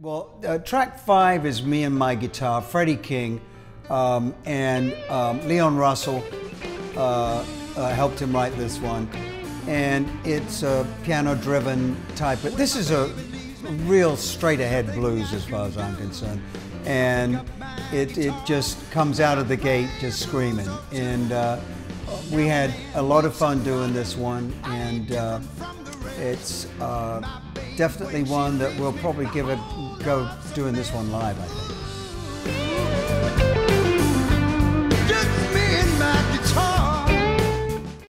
Well, track 5 is me and my guitar, Freddie King, and Leon Russell helped him write this one. And it's a piano-driven type. This is a real straight-ahead blues as far as I'm concerned. And it just comes out of the gate just screaming. And we had a lot of fun doing this one, and it's definitely one that we'll probably give a go doing this one live, I think.